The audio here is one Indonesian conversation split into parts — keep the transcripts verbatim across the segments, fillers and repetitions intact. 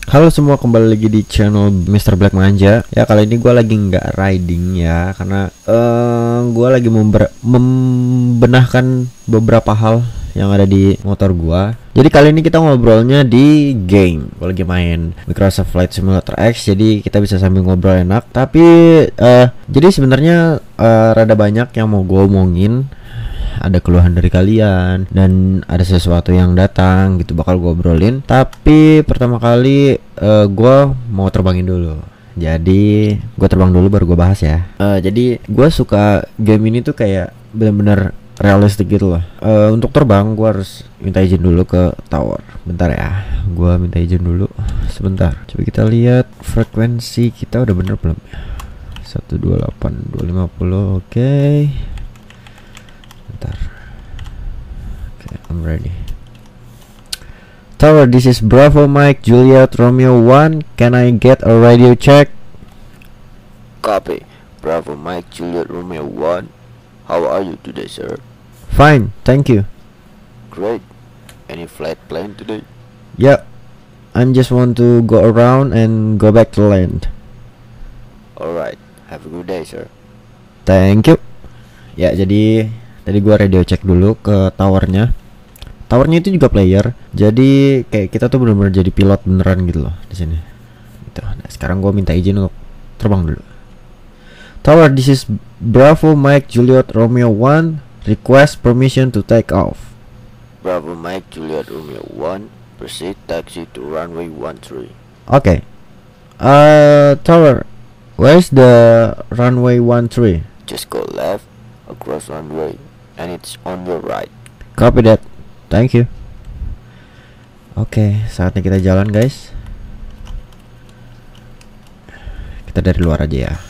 Halo semua, kembali lagi di channel mister Black Manja. Ya, kali ini gue lagi nggak riding ya, karena uh, gue lagi member membenahkan beberapa hal yang ada di motor gue. Jadi kali ini kita ngobrolnya di game. Gue lagi main Microsoft Flight Simulator X, jadi kita bisa sambil ngobrol enak. Tapi uh, jadi sebenarnya uh, rada banyak yang mau gue omongin. Ada keluhan dari kalian dan ada sesuatu yang datang gitu, bakal gue obrolin. Tapi pertama kali uh, gue mau terbangin dulu. Jadi gue terbang dulu baru gue bahas ya. Uh, jadi gue suka game ini tuh kayak bener-bener realistik gitu loh. Uh, untuk terbang gue harus minta izin dulu ke tower. Bentar ya, gue minta izin dulu. Sebentar. Coba kita lihat frekuensi kita udah bener belum ya. satu dua delapan dua lima nol. Oke. Okay. Okay, I'm ready. Tower, this is Bravo Mike Juliet Romeo one. Can I get a radio check? Copy. Bravo Mike Juliet Romeo one. How are you today, sir? Fine, thank you. Great. Any flight planned today? Yeah, I just want to go around and go back to land. Alright. Have a good day, sir. Thank you. Ya, jadi tadi gua radio check dulu ke towernya. Towernya itu juga player. Jadi kayak kita tuh benar-benar jadi pilot beneran gitu loh di sini. Gitu. Nah, sekarang gua minta izin untuk terbang dulu. Tower, this is Bravo Mike Juliet Romeo one. Request permission to take off. Bravo Mike Juliet Romeo one. Proceed taxi to runway one three. Okay. Uh, Tower, where's the runway one three? Just go left across runway and it's on your right. Copy that. Thank you. Oke, okay, saatnya kita jalan guys. Kita dari luar aja ya.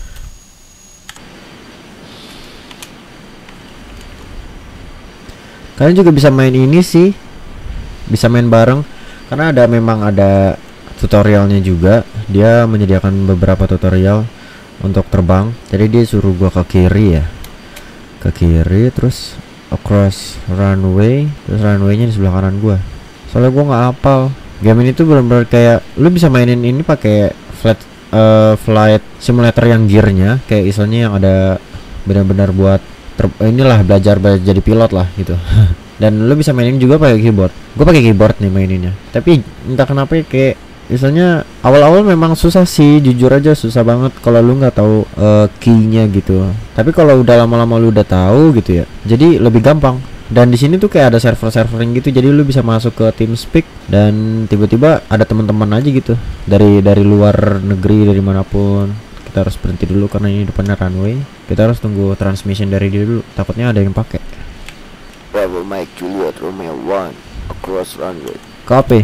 Kalian juga bisa main ini sih, bisa main bareng, karena ada memang ada tutorialnya juga. Dia menyediakan beberapa tutorial untuk terbang. Jadi dia suruh gua ke kiri ya, ke kiri terus across runway, terus runwaynya di sebelah kanan gua. Soalnya gua nggak hafal. Game ini tuh benar-benar kayak lu bisa mainin ini pakai flight uh, flight simulator yang gearnya kayak istilahnya yang ada benar-benar buat ter- inilah belajar belajar jadi pilot lah gitu. Dan lu bisa mainin juga pakai keyboard. Gua pakai keyboard nih maininnya. Tapi entah kenapa kayak misalnya awal-awal memang susah sih, jujur aja susah banget kalau lu nggak tahu uh, key-nya gitu. Tapi kalau udah lama-lama lu udah tahu gitu ya, jadi lebih gampang. Dan di sini tuh kayak ada server-servering gitu, jadi lu bisa masuk ke TeamSpeak dan tiba-tiba ada teman-teman aja gitu dari dari luar negeri, dari manapun. Kita harus berhenti dulu karena ini depannya runway. Kita harus tunggu transmission dari dia dulu, takutnya ada yang pakai. Bravo Mike Juliet Romeo one. Across runway. Copy.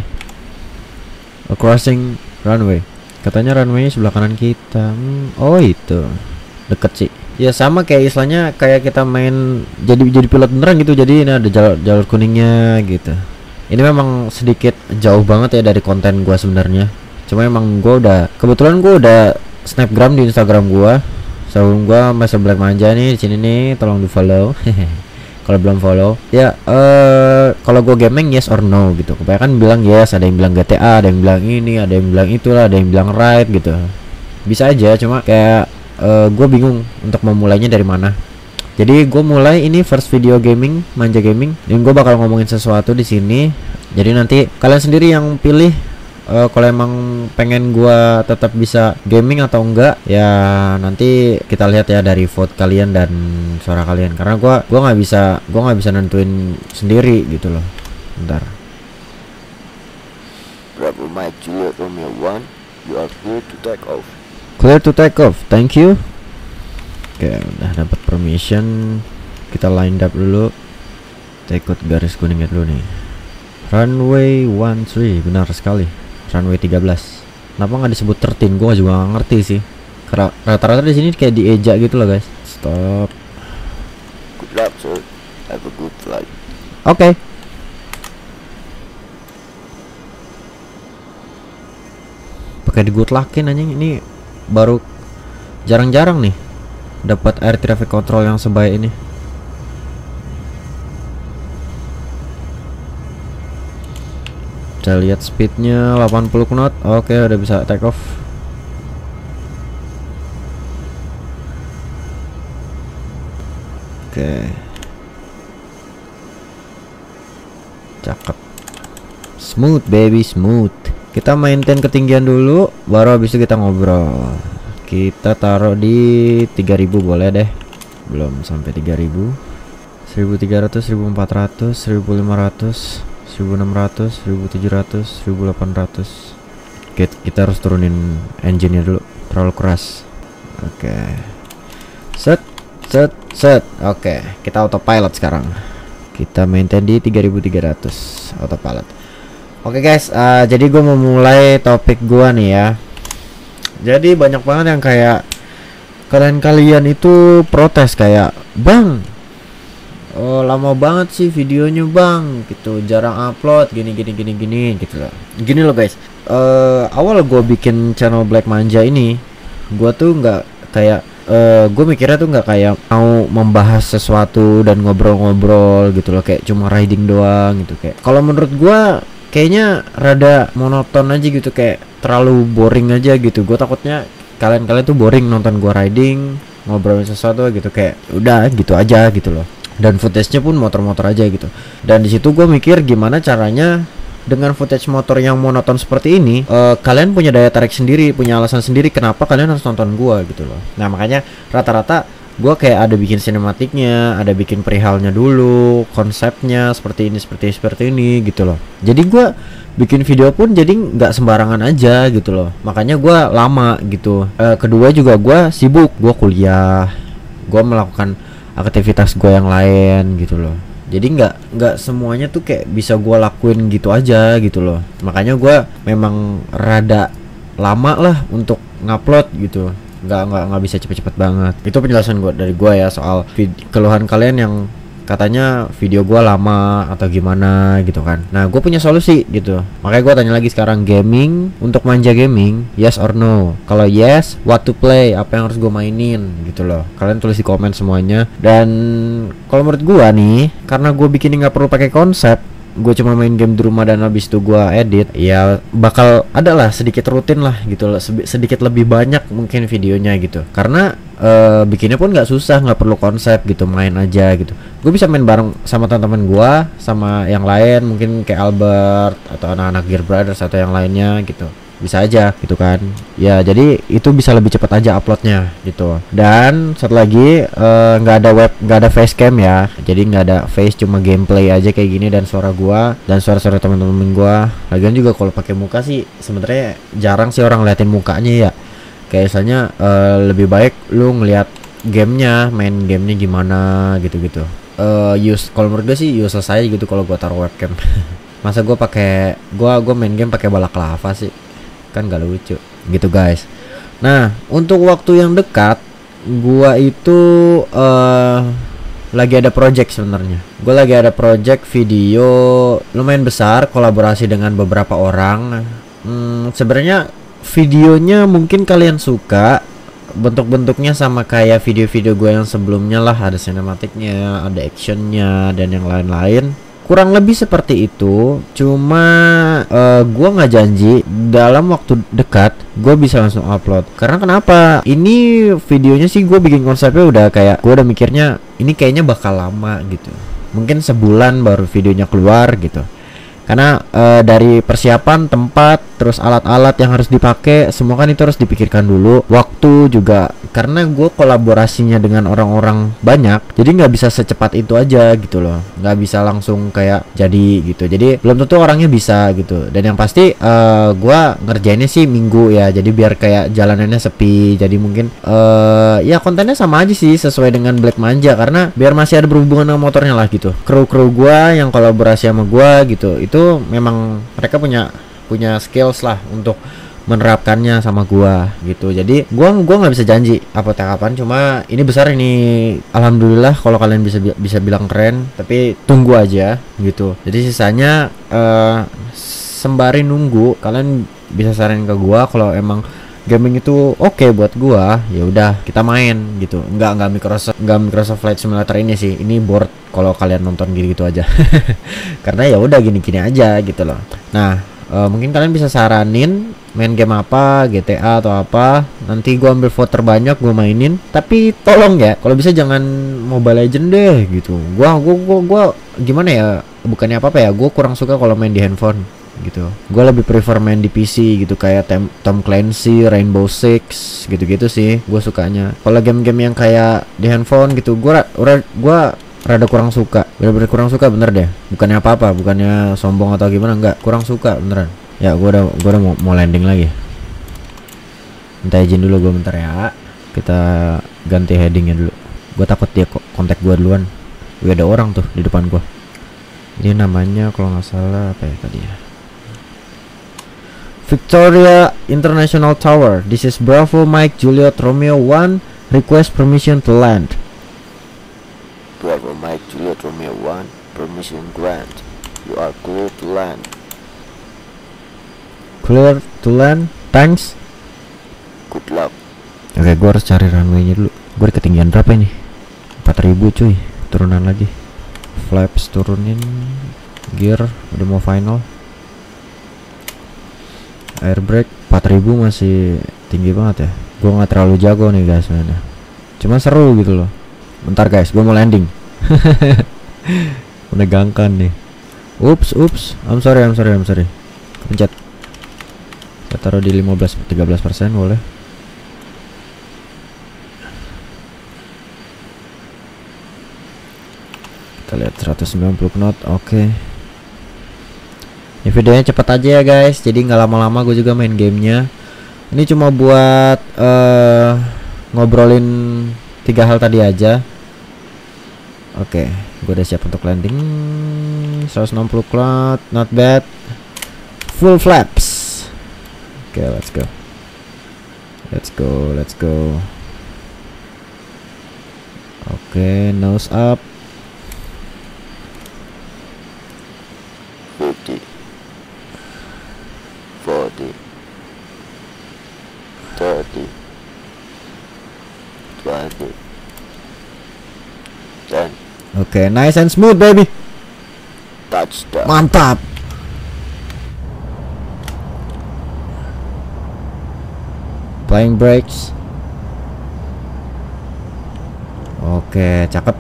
A crossing runway. Katanya runway sebelah kanan kita. Hmm, oh itu deket sih. Ya sama kayak istilahnya kayak kita main jadi jadi pilot beneran gitu. Jadi ini ada jalur, jalur kuningnya gitu. Ini memang sedikit jauh banget ya dari konten gua sebenarnya. Cuma emang gua udah kebetulan gua udah snapgram di Instagram gua. So gua mister Black Manja nih di sini nih, tolong di follow. Kalau belum follow ya, uh, kalau gue gaming yes or no gitu. Kebanyakan bilang yes, ada yang bilang G T A, ada yang bilang ini, ada yang bilang itulah, ada yang bilang right gitu. Bisa aja, cuma kayak uh, gue bingung untuk memulainya dari mana. Jadi gue mulai ini first video gaming Manja Gaming, dan gue bakal ngomongin sesuatu di sini. Jadi nanti kalian sendiri yang pilih uh, kalau emang pengen gue tetap bisa gaming atau enggak. Ya nanti kita lihat ya dari vote kalian dan suara kalian, karena gua gua nggak bisa gua nggak bisa nentuin sendiri gitu loh. Bentar. Bravo Mike Juliet Romeo one. You are clear to take off. Clear to take off. Thank you. Oke, udah dapat permission. Kita line up dulu. Kita ikut garis kuningnya dulu nih. Runway one three, benar sekali. Runway tiga belas. Kenapa nggak disebut thirteen? Gua juga nggak ngerti sih. Karena rata-rata di sini kayak dieja gitu loh guys. Stop. Good luck, sir. Have a good flight. Oke. Okay. Pakai di good luckin anjing, ini baru jarang-jarang nih dapat air traffic control yang sebaik ini. Kita lihat speednya delapan puluh knot. Oke, udah bisa take off. Oke, cakep, smooth baby, smooth. Kita maintain ketinggian dulu, baru habis itu kita ngobrol. Kita taruh di tiga ribu boleh deh, belum sampai tiga ribu. seribu tiga ratus, seribu empat ratus, seribu lima ratus, seribu enam ratus, seribu tujuh ratus, seribu delapan ratus. Kita, kita harus turunin engine-nya dulu, terlalu keras. Oke, set set set. Oke, kita autopilot sekarang. Kita maintain di tiga ribu tiga ratus autopilot. Oke guys, uh, jadi gue mau mulai topik gua nih ya. Jadi banyak banget yang kayak kalian-kalian itu protes kayak, "Bang, oh lama banget sih videonya bang, gitu, jarang upload, gini gini gini gini," gitu loh. Gini loh guys, uh, awal gue bikin channel Black Manja ini, gue tuh nggak kayak, uh, gue mikirnya tuh nggak kayak mau membahas sesuatu dan ngobrol-ngobrol gitu loh, kayak cuma riding doang gitu. Kayak kalau menurut gue kayaknya rada monoton aja gitu, kayak terlalu boring aja gitu. Gue takutnya kalian-kalian tuh boring nonton gue riding, ngobrolin sesuatu gitu, kayak udah gitu aja gitu loh. Dan footage-nya pun motor-motor aja gitu. Dan di situ gue mikir gimana caranya dengan footage motor yang monoton seperti ini, uh, kalian punya daya tarik sendiri, punya alasan sendiri kenapa kalian harus nonton gue gitu loh. Nah makanya rata-rata gue kayak ada bikin sinematiknya, ada bikin perihalnya dulu, konsepnya seperti ini, seperti seperti ini gitu loh. Jadi gue bikin video pun jadi nggak sembarangan aja gitu loh. Makanya gue lama gitu. Uh, kedua juga gue sibuk, gue kuliah, gue melakukan aktivitas gue yang lain gitu loh. Jadi nggak nggak semuanya tuh kayak bisa gue lakuin gitu aja gitu loh. Makanya gue memang rada lama lah untuk ngupload gitu. Nggak nggak nggak bisa cepet-cepet banget. Itu penjelasan gue dari gue ya soal keluhan kalian yang katanya video gue lama atau gimana gitu kan. Nah gue punya solusi gitu. Makanya gue tanya lagi sekarang, gaming untuk manja gaming, yes or no? Kalau yes, what to play, apa yang harus gue mainin gitu loh. Kalian tulis di komen semuanya. Dan kalau menurut gue nih, karena gue bikin nggak perlu pakai konsep, gue cuma main game di rumah dan habis itu gue edit, ya bakal ada lah sedikit rutin lah gitu loh, sedikit lebih banyak mungkin videonya gitu. Karena uh, bikinnya pun nggak susah, nggak perlu konsep gitu, main aja gitu. Gue bisa main bareng sama teman-teman gue, sama yang lain mungkin kayak Albert atau anak-anak Gear Brothers atau yang lainnya gitu. Bisa aja gitu kan ya, jadi itu bisa lebih cepat aja uploadnya gitu. Dan satu lagi, nggak uh, ada web, nggak ada facecam ya, jadi nggak ada face, cuma gameplay aja kayak gini dan suara gua dan suara-suara teman-teman gua. Lagian juga kalau pakai muka sih sebenarnya jarang sih orang liatin mukanya ya. Kayak misalnya uh, lebih baik lu ngeliat gamenya, main gamenya gimana gitu-gitu. Uh, use kalau menurut gue sih useless aja gitu kalau gua taruh webcam. Masa gua pakai gua gua main game pakai balaklava sih, kan gak lucu gitu guys. Nah untuk waktu yang dekat gua itu uh, lagi ada project sebenarnya. Gua lagi ada project video lumayan besar, kolaborasi dengan beberapa orang. Hmm, sebenarnya videonya mungkin kalian suka, bentuk-bentuknya sama kayak video-video gue yang sebelumnya lah, ada sinematiknya, ada actionnya dan yang lain-lain. Kurang lebih seperti itu, cuma uh, gue nggak janji dalam waktu dekat gue bisa langsung upload. Karena kenapa? Ini videonya sih gue bikin konsepnya udah kayak, gue udah mikirnya ini kayaknya bakal lama gitu. Mungkin sebulan baru videonya keluar gitu. Karena uh, dari persiapan tempat, terus alat-alat yang harus dipakai, semua kan itu harus dipikirkan dulu. Waktu juga, karena gue kolaborasinya dengan orang-orang banyak, jadi nggak bisa secepat itu aja gitu loh, nggak bisa langsung kayak jadi gitu. Jadi belum tentu orangnya bisa gitu. Dan yang pasti uh, gue ngerjainnya sih minggu ya, jadi biar kayak jalanannya sepi. Jadi mungkin uh, ya kontennya sama aja sih, sesuai dengan Black Manja, karena biar masih ada berhubungan dengan motornya lah gitu. Kru-kru gue yang kolaborasi sama gue gitu, itu itu memang mereka punya punya skills lah untuk menerapkannya sama gua gitu. Jadi gua gua nggak bisa janji apa kapan, cuma ini besar ini, alhamdulillah kalau kalian bisa bisa bilang keren, tapi tunggu aja gitu. Jadi sisanya uh, sembari nunggu kalian bisa saranin ke gua kalau emang gaming itu oke okay buat gua, ya udah kita main gitu. Enggak enggak Microsoft enggak Microsoft Flight Simulator ini sih, ini board kalau kalian nonton gitu-gitu aja. Karena ya udah gini-gini aja gitu loh. Nah, Uh, mungkin kalian bisa saranin main game apa, G T A atau apa. Nanti gua ambil vote terbanyak gua mainin. Tapi tolong ya, kalau bisa jangan Mobile Legend deh gitu. Gua gua gua, gua gimana ya? Bukannya apa-apa ya, gua kurang suka kalau main di handphone gitu. Gua lebih prefer main di P C gitu, kayak Tem Tom Clancy, Rainbow Six gitu-gitu sih gua sukanya. Kalau game-game yang kayak di handphone gitu, gua ora gua rada kurang suka, bener-bener kurang suka bener deh. Bukannya apa-apa, bukannya sombong atau gimana, enggak, kurang suka beneran. Ya gua udah gua udah mau, mau landing lagi. Minta izin dulu gua bentar ya. Kita ganti headingnya dulu. Gua takut dia kok kontak gua duluan. Wih, ada orang tuh di depan gua. Ini namanya kalau nggak salah apa ya tadi ya? Victoria International Tower. This is Bravo Mike Juliet Romeo one. Request permission to land. Bravo Mike Juliet Romeo one, permission grant. You are clear to land. Clear to land, thanks. Good luck. Oke, gua harus cari runway-nya dulu. Gua di ketinggian berapa ini? empat ribu cuy, turunan lagi. Flaps turunin. Gear udah mau final. Air brake empat ribu masih tinggi banget ya. Gua nggak terlalu jago nih guys mainnya. Cuma seru gitu loh. Bentar guys, gue mau landing. Menegangkan nih. Ups, ups. I'm sorry, I'm sorry, I'm sorry. Kepencet. Kita taruh di lima belas tiga belas persen boleh. Kita lihat seratus sembilan puluh knot. Oke. Okay. Ini videonya cepat aja ya guys. Jadi nggak lama-lama gue juga main gamenya. Ini cuma buat uh, ngobrolin tiga hal tadi aja. Oke, okay, gue udah siap untuk landing. Seratus enam puluh knot, not bad. Full flaps. Oke, okay, let's go. Let's go, let's go. Oke, okay, nose up. fifty, forty, thirty, twenty, ten. Oke, okay, nice and smooth baby. Touchdown. Mantap. Flying brakes. Oke, okay, cakep.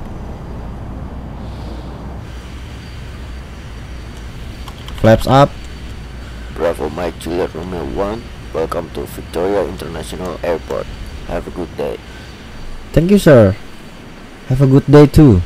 Flaps up. Bravo Mike Juliet Romeo one. Welcome to Victoria International Airport. Have a good day. Thank you sir. Have a good day too.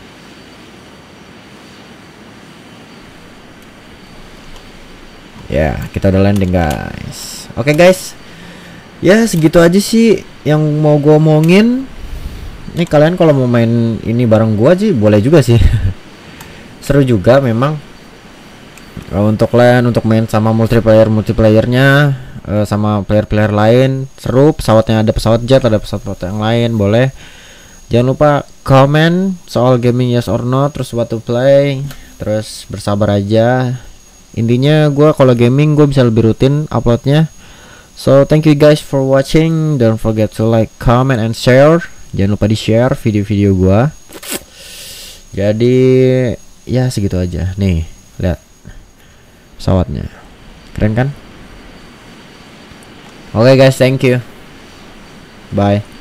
Ya, yeah, kita udah landing guys. Oke okay, guys. Ya segitu aja sih yang mau gue omongin. Nih kalian kalau mau main ini bareng gua sih boleh juga sih. Seru juga memang. Uh, untuk LAN, untuk main sama multiplayer multiplayernya, uh, sama player-player lain seru. Pesawatnya ada pesawat jet, ada pesawat-pesawat yang lain boleh. Jangan lupa komen soal gaming yes or no, terus what to play, terus bersabar aja. Intinya gue kalau gaming gue bisa lebih rutin uploadnya. So thank you guys for watching. Don't forget to like, comment, and share. Jangan lupa di share video-video gue. Jadi ya segitu aja. Nih lihat pesawatnya, keren kan? Oke okay guys, thank you. Bye.